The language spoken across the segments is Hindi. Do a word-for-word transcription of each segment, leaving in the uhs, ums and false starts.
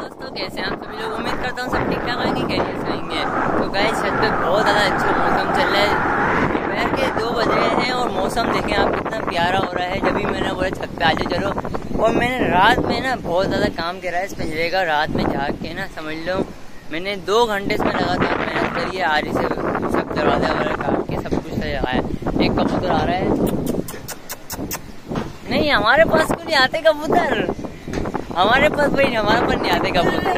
दोस्तों, कैसे हैं आप सभी लोग? उम्मीद करता हूँ सब ठीक ठाक आएंगे, खैरियत से आएंगे। तो गाइस, छत पे बहुत ज़्यादा अच्छा मौसम चल रहा है। दोपहर के दो बज रहे हैं और मौसम देखें आप कितना प्यारा हो रहा है। जब भी मैंने बोला छत पे आ जाओ चलो, और मैंने रात में ना बहुत ज़्यादा काम करा है इस पिंजरे का। रात में जाग के ना समझ लो मैंने दो घंटे इसमें लगातार मेहनत करी है। आरी से सब दरवाजा वगैरह काट के सब कुछ सजाया है। एक कबूतर आ रहा है, नहीं हमारे पास को नहीं आते कबूतर, हमारे पास भाई हमारे पास नहीं आते कबूतर।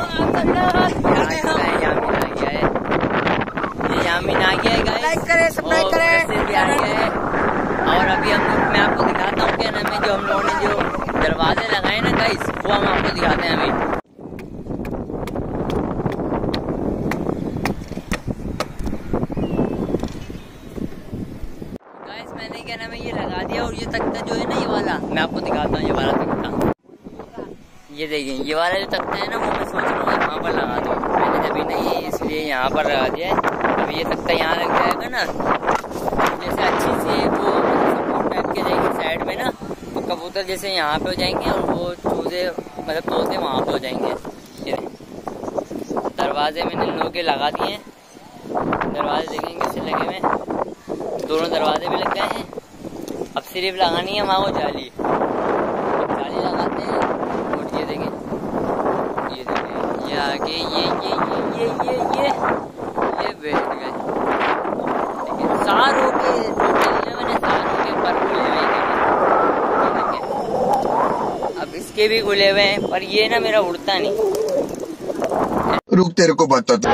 यामीन आ गया है, ये यामीन आ गया है गाइस, सब्सक्राइब करें भी आ गया है। और अभी हम लोग मैं आपको दिखाता हूँ क्या नाम है, जो हम लोगों ने जो दरवाजे लगाए ना गाइस, वो हम आपको दिखाते हैं अभी। मैंने क्या नाम है ये लगा दिया, और ये तख्ता जो है ना ये वाला मैं आपको दिखाता हूँ। ये वाला तख्ता, ये देखिए ये वाला जो तख्ता है ना, वो मैं सोच रहा हूँ यहाँ पर लगा दूँ। मैंने जब भी नहीं इसलिए यहाँ पर लगा दिया है। अब ये तख्ता यहाँ लग जाएगा ना, जैसे अच्छी से वो सपोर्ट टाइप के जाएंगे साइड में ना, तो कबूतर जैसे यहाँ पे हो जाएंगे और वो चूजे मतलब तोते वहाँ पे हो जाएंगे। ये दरवाजे मैंने लोग के लगा दिए हैं, दरवाजे देखेंगे कैसे लगे हुए, दोनों दरवाजे भी लग गए हैं। अब सिर्फ लगानी है वहाँ वो जाली, जाली लगाते हैं। और ये देखें, ये देखें, ये आगे ये ये ये ये ये ये ये बैठ गए। देखिए सार हो के मैंने सार हो के पर खुले हुए हैं। अब इसके भी खुले हुए हैं, पर ये ना मेरा उड़ता नहीं। रुक तेरे को बताता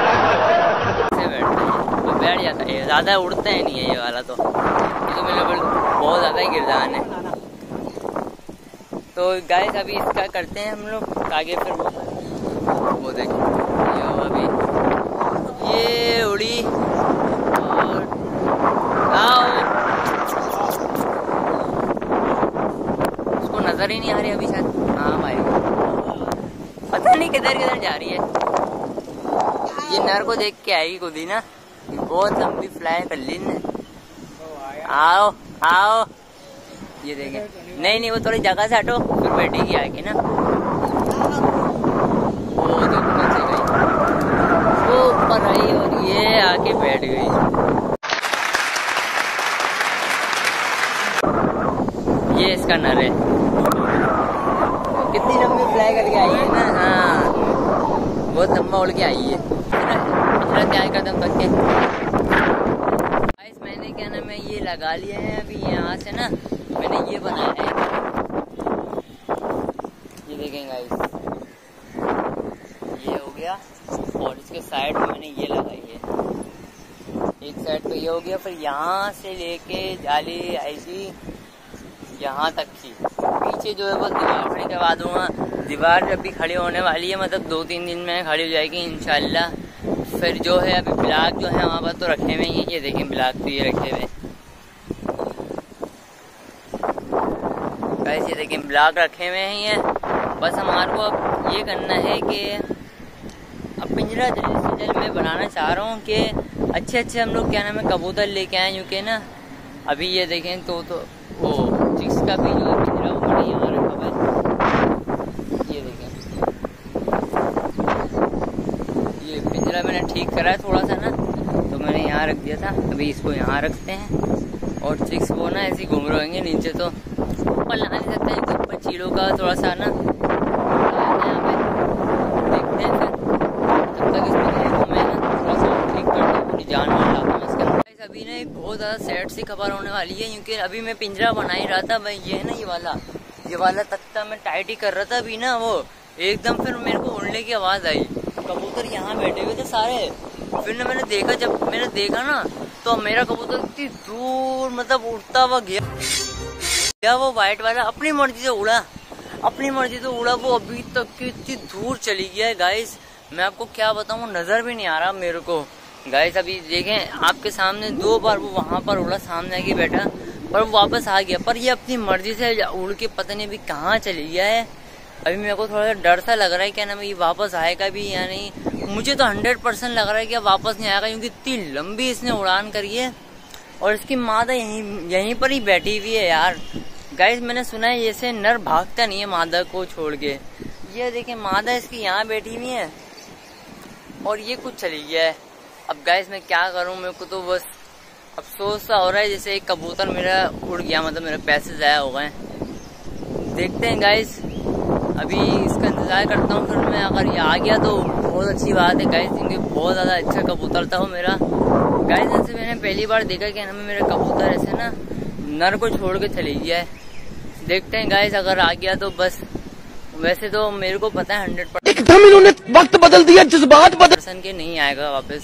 बैठ जाता है, ज्यादा उड़ता है नहीं है ये वाला। तो ये तो मेरे बहुत ज्यादा ही गिरदान है। तो गाइस अभी इसका करते हैं हम लोग आगे, फिर वो वो देखो ये अभी ये उड़ी और आओ, उसको नजर ही नहीं आ रही अभी शायद। हाँ भाई पता नहीं किधर किधर जा रही है। ये नर को देख के आएगी खुद ही ना, बहुत लंबी फ्लाई कर ली ने। आओ आओ, ये देखें, नहीं नहीं वो थोड़ी जगह से हटो फिर बैठेगी आके ना। वो देखो नीचे गई, वो ऊपर आई और ये आके बैठ गई। ये इसका नर है, कितनी लंबी फ्लाई करके आई है ना। हाँ बहुत लंबा उड़ के आई है। क्या कदम तक के गाइस मैंने क्या नाम है ये लगा लिए हैं। अभी यहाँ से ना मैंने ये बनाया है, ये देखें गाइस, ये हो गया। और इसके साइड में मैंने ये लगाई है, एक साइड पे ये हो गया। फिर यहाँ से लेके जाली आएगी यहाँ तक की, पीछे जो है वो दीवार खड़ी करवा दूंगा। दीवार जब भी खड़ी होने वाली है, मतलब दो तीन दिन में खड़ी हो जाएगी इंशाल्लाह। फिर जो है अभी ब्लॉक जो है वहाँ पर तो रखे हुए हैं, ये देखें ब्लॉक तो ये रखे हुए, ये देखें ब्लॉक रखे हुए हैं ये। बस हमारे को अब ये करना है कि अब पिंजरा जल्दी से जल्दी मैं बनाना चाह रहा हूँ कि अच्छे अच्छे हम लोग क्या नाम है कबूतर लेके आए, क्योंकि ना अभी ये देखें तो तो वो चिक्स का भी जो है पिंजरा वो बड़ी यहाँ रखा हुआ है। ये देखें ये पिंजरा मैंने ठीक करा है थोड़ा सा ना, तो मैंने यहाँ रख दिया था। अभी इसको यहाँ रखते हैं और चिक्स वो ना ऐसे घूम रहेंगे नीचे, तो ऊपर ला नहीं सकते हैं, ऊपर चीलों का थोड़ा सा ना यहाँ पे देखते हैं। फिर तब तक इसको मैं ना थोड़ा सा ठीक करता हूँ, पूरी जान मार लाता हूँ इसके अंदर। अभी ना एक बहुत ज़्यादा सैड सी खबर होने वाली है, क्योंकि अभी मैं पिंजरा बना ही रहा था भाई। ये है ना ये वाला ये वाला तख्ता मैं टाइट ही कर रहा था अभी ना, वो एकदम फिर मेरे को उड़ने की आवाज़ आई। कबूतर यहाँ बैठे हुए थे सारे। फिर ना मैंने देखा, जब मैंने देखा ना तो मेरा कबूतर इतनी दूर मतलब उड़ता हुआ गया गया वो वाइट वाला अपनी मर्जी से उड़ा, अपनी मर्जी से उड़ा। वो अभी तक की इतनी दूर चली गया है गाइस, मैं आपको क्या बताऊँ, नजर भी नहीं आ रहा मेरे को गाइस। अभी देखें आपके सामने दो बार वो वहाँ पर उड़ा, सामने आके बैठा, पर वो वापस आ गया। पर ये अपनी मर्जी से उड़ के पता नहीं अभी कहाँ चली गया है। अभी मेरे को थोड़ा सा डर सा लग रहा है क्या नाम ये वापस आएगा भी या नहीं। मुझे तो हंड्रेड परसेंट लग रहा है कि वापस नहीं आएगा, क्योंकि इतनी लंबी इसने उड़ान करी है और इसकी मादा यहीं यहीं पर ही बैठी हुई है यार। गाइस मैंने सुना है जैसे नर भागता नहीं है मादा को छोड़ के, ये देखिए मादा इसकी यहाँ बैठी हुई है और ये कुछ चली गया है। अब गाइस मैं क्या करूं, मेरे को तो बस अफसोस सा हो रहा है जैसे एक कबूतर मेरा उड़ गया, मतलब मेरे पैसे ज़ाया हो गए। देखते हैं गाइस, अभी इसका इंतज़ार करता हूँ। फिर मैं अगर ये आ गया तो बहुत अच्छी बात है गाइस, क्योंकि बहुत ज़्यादा अच्छा कबूतर था वो मेरा। गाइस ऐसे मैंने पहली बार देखा कि ना मेरा कबूतर ऐसे ना नर को छोड़ के चली गया है। देखते हैं गाइस, अगर आ गया तो बस। वैसे तो मेरे को पता है हंड्रेड परसेंट एकदम इन्होंने वक्त बदल दिया, जज्बात बदल पर्सन के नहीं आएगा वापस।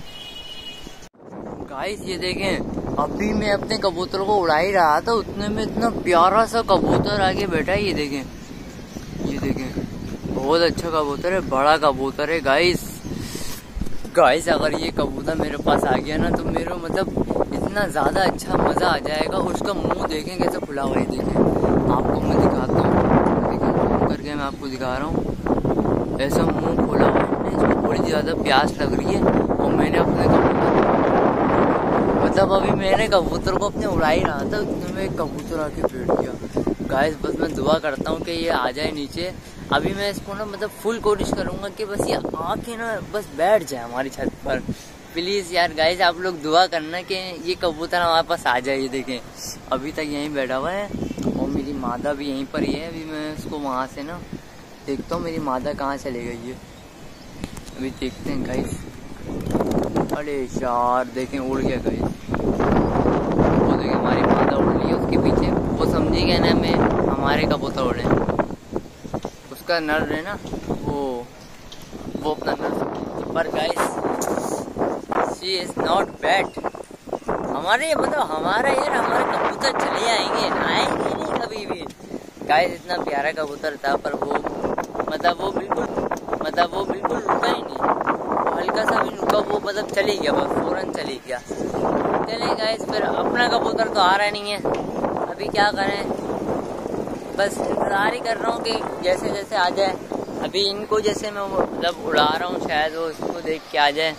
गाइस ये देखें, अभी मैं अपने कबूतर को उड़ा ही रहा था, उतने में इतना प्यारा सा कबूतर आके बैठा है। ये देखें, ये देखें, बहुत अच्छा कबूतर है, बड़ा कबूतर है गाइस। गाइस अगर ये कबूतर मेरे पास आ गया ना तो मेरे मतलब इतना ज्यादा अच्छा मजा आ जाएगा। उसका मुंह देखें कैसे खुला हुआ है, देखें आपको मैं दिखाता हूँ, देखें करके मैं आपको दिखा रहा हूँ। ऐसा मुंह खोला हुआ है, इसको बड़ी ज्यादा प्यास लग रही है और मैंने अपने कबूतर मतलब अभी मैंने कबूतर को अपने उड़ा ही रहा था, उतने में कबूतर आके बैठ गया। गाइस बस मैं दुआ करता हूँ कि ये आ जाए नीचे। अभी मैं इसको ना मतलब फुल कोशिश करूंगा कि बस ये आके ना बस बैठ जाए हमारी छत पर। प्लीज यार गाइस आप लोग दुआ करना कि ये कबूतर हमारे पास आ जाए। ये देखें अभी तक यहीं बैठा हुआ है और मेरी मादा भी यहीं पर ही है। अभी मैं उसको वहाँ से ना देखता हूँ मेरी मादा कहाँ चले गई है, अभी देखते हैं गाइस। अरे यार देखें उड़ गया गाइस, वो देखें हमारी मादा उड़ रही है उसके पीछे। वो समझी गया ना मैं हमारे कबूतर उड़े, उसका नर है ना वो वो अपना नर। पर guys she is not bad. हमारे मतलब हमारा यार हमारे कबूतर चले आएंगे, आएंगे नहीं कभी भी। गाइस इतना प्यारा कबूतर था पर वो मतलब वो बिल्कुल मतलब वो बिल्कुल रुका ही नहीं, हल्का सा भी रुका, वो मतलब चली गया, बस फौरन चली गया। चले गाइस फिर अपना कबूतर तो आ रहा नहीं है, अभी क्या करें, बस इंतजार ही कर रहा हूँ कि जैसे जैसे आ जाए। अभी इनको जैसे मैं मतलब उड़ा रहा हूँ शायद वो इसको देख के आ जाए।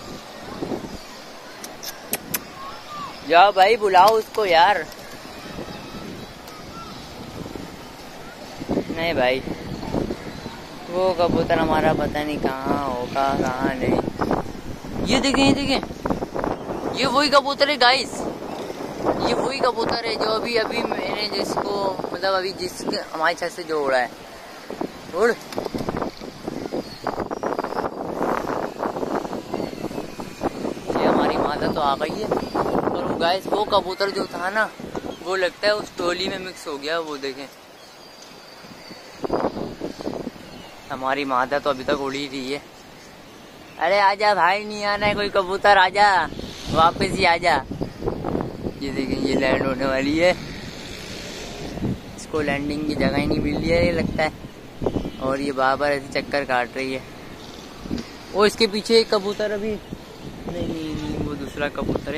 जाओ भाई बुलाओ उसको यार। नहीं भाई वो कबूतर हमारा पता नहीं कहाँ होगा कहाँ नहीं। ये देखें ये देखें, ये वही कबूतर है गाइस, ये वही कबूतर है जो अभी अभी मैंने जिसको मतलब अभी जिसके हमारी छत से जो उड़ा है। उड़ ये हमारी माता तो आ गई है। और वो गाइस वो कबूतर जो था ना वो लगता है उस टोली में मिक्स हो गया। वो देखें हमारी माता तो अभी तक उड़ी रही है। अरे आजा भाई, नहीं आना है कोई कबूतर, आजा वापस ही आजा। ये देखें ये लैंड होने वाली है, इसको लैंडिंग की जगह ही नहीं मिल रही है ये लगता है, और ये बार बार ऐसे चक्कर काट रही है। वो इसके पीछे एक कबूतर अभी नहीं नहीं नहीं वो दूसरा कबूतर है,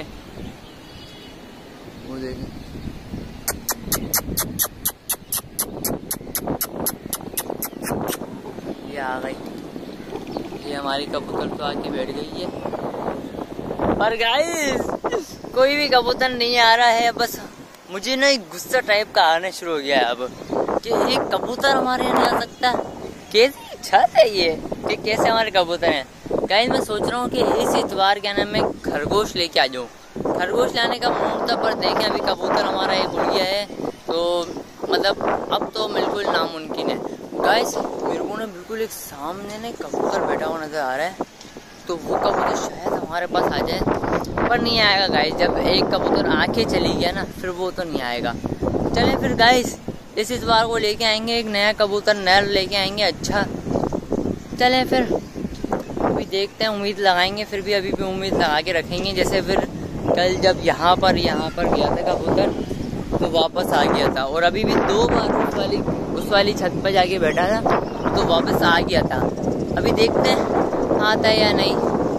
वो देखें। ये आ गई, ये हमारी कबूतर तो आके बैठ गई है। पर गाइस कोई भी कबूतर नहीं आ रहा है, बस मुझे ना एक गुस्सा टाइप का आना शुरू हो गया है अब कि एक कबूतर हमारे यहाँ नहीं आ सकता। कैसी छत है ये कि कैसे हमारे कबूतर हैं। गाइस मैं सोच रहा हूँ कि इस इतवार क्या नाम मैं खरगोश लेके आ जाऊँ। खरगोश लाने का मूड था पर देखें अभी कबूतर हमारा एक उड़ गया है तो मतलब अब तो बिल्कुल नामुमकिन है। गाइस मेरे को ना बिल्कुल एक सामने ना कबूतर बैठा हुआ नजर आ रहा है, तो वो कबूतर शायद हमारे पास आ जाए, पर नहीं आएगा गाइस। जब एक कबूतर आके चली गया ना फिर वो तो नहीं आएगा। चले फिर गाइस इस इस बार को लेके आएंगे, एक नया कबूतर नर लेके आएंगे। अच्छा चले फिर अभी देखते हैं, उम्मीद लगाएंगे फिर भी, अभी भी उम्मीद लगा के रखेंगे। जैसे फिर कल जब यहाँ पर यहाँ पर गया था कबूतर तो वापस आ गया था, और अभी भी दो बार उस वाली उस वाली छत पर जाके बैठा था तो वापस आ गया था। अभी देखते हैं आता है या नहीं।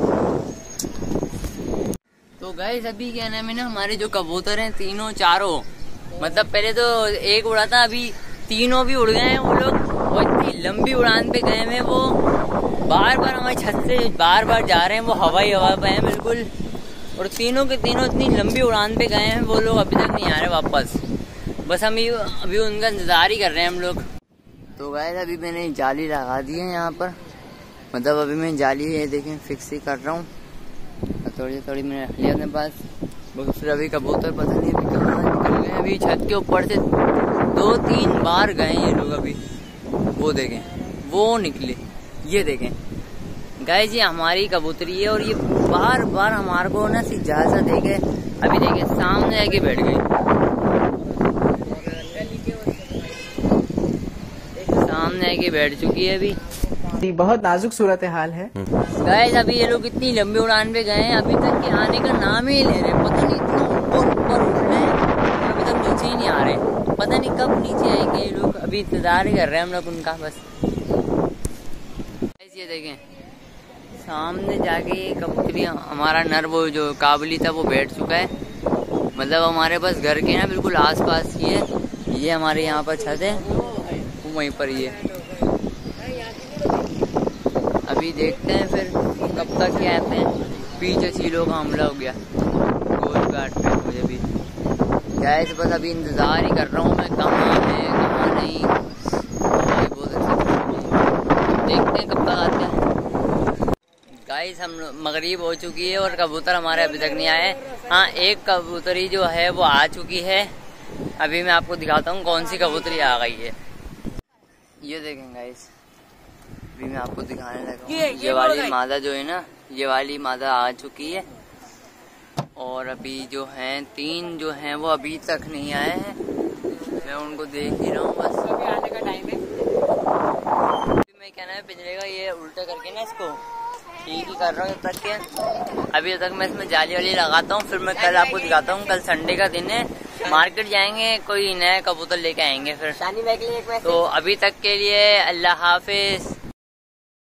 तो गाइस अभी क्या नाम है ना हमारे जो कबूतर हैं तीनों चारों, मतलब पहले तो एक उड़ा था, अभी तीनों भी उड़ गए हैं वो लोग, और इतनी लंबी उड़ान पे गए हैं वो, बार बार हमारी छत से बार बार जा रहे हैं, वो हवाई हवा पे हैं बिल्कुल। और तीनों के तीनों इतनी लंबी उड़ान पे गए हैं वो लोग, अभी तक नहीं आ रहे वापस। बस हम अभी उनका इंतजार ही कर रहे हैं हम लोग। तो गाइस अभी मैंने जाली लगा दी है यहाँ पर, मतलब अभी मैं जाली ये देखें फिक्स ही कर रहा हूँ। थोड़ी थोड़ी मैंने रख लिया अपने पास। फिर अभी कबूतर पता नहीं अभी कहाँ निकल गए। अभी छत के ऊपर से दो तीन बार गए ये लोग। अभी वो देखें वो निकले, ये देखें गाइस ये हमारी कबूतरी है और ये बार बार हमारे को ना सी ज्यादा देखे। अभी देखे सामने आके बैठ गई, सामने आके बैठ चुकी है। अभी बहुत नाजुक सूरत हाल है गाइस। अभी ये लोग इतनी लंबी उड़ान पे गए हैं, अभी तक के आने का नाम ही ले रहे। पता नहीं इतना ऊपर ऊपर उड़ रहे हैं, अभी तक नीचे ही नहीं आ रहे। पता नहीं कब नीचे आएंगे ये लोग, अभी इंतजार ही कर रहे हैं हम लोग उनका बस। गाइस ये देखें सामने जाके ये कबूतरी हमारा नर वो जो काबुली था वो बैठ चुका है। मतलब हमारे पास घर के ना बिल्कुल आस पास ही है। ये हमारे यहाँ पर छत है, वो वहीं पर ही है। अभी देखते हैं फिर कब तक ये आते हैं। पीछे चीलों का हमला हो गया गोल काट पे मुझे भी। गाइस बस अभी इंतजार ही कर रहा हूँ मैं, कहाँ है कहाँ नहीं। देखते हैं कब तक आते हैं। गाइस हम मगरिब हो चुकी है और कबूतर हमारे अभी तक नहीं आए। हाँ एक कबूतरी जो है वो आ चुकी है। अभी मैं आपको दिखाता हूँ कौन सी कबूतरी आ गई है। ये देखें गाइस, अभी मैं आपको दिखाने लगा हूँ। ये, ये वाली मादा जो है ना, ये वाली मादा आ चुकी है। और अभी जो हैं तीन जो हैं वो अभी तक नहीं आए हैं। मैं उनको देख ही रहा हूँ बस, अभी आने का टाइम है। मैं कहना है पिंजरे का ये उल्टा करके ना इसको ठीक ही कर रहा हूँ जब तक के। अभी तक मैं इसमें जाली वाली लगाता हूँ, फिर मैं कल आपको दिखाता हूँ। कल संडे का दिन है, मार्केट जाएंगे, कोई नया कबूतर लेके आएंगे फिर। तो अभी तक के लिए अल्लाह हाफिज।